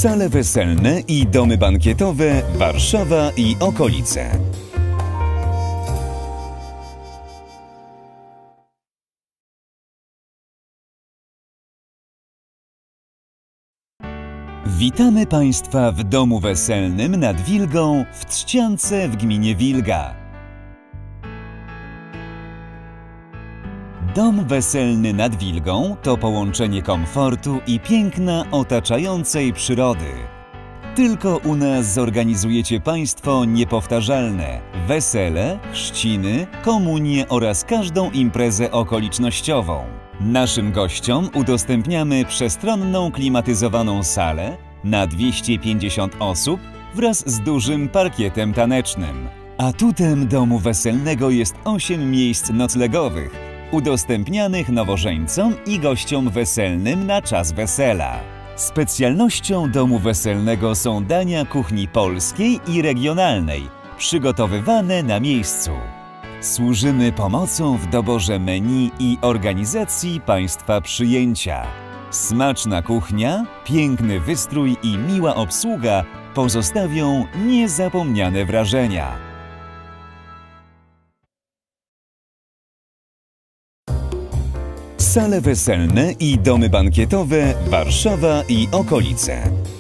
Sale weselne i domy bankietowe Warszawa i okolice. Witamy Państwa w domu weselnym nad Wilgą w Trzciance w gminie Wilga. Dom weselny nad Wilgą to połączenie komfortu i piękna otaczającej przyrody. Tylko u nas zorganizujecie Państwo niepowtarzalne wesele, chrzciny, komunie oraz każdą imprezę okolicznościową. Naszym gościom udostępniamy przestronną, klimatyzowaną salę na 250 osób wraz z dużym parkietem tanecznym. Atutem domu weselnego jest 8 miejsc noclegowych, udostępnianych nowożeńcom i gościom weselnym na czas wesela. Specjalnością domu weselnego są dania kuchni polskiej i regionalnej, przygotowywane na miejscu. Służymy pomocą w doborze menu i organizacji Państwa przyjęcia. Smaczna kuchnia, piękny wystrój i miła obsługa pozostawią niezapomniane wrażenia. Sale weselne i domy bankietowe Warszawa i okolice.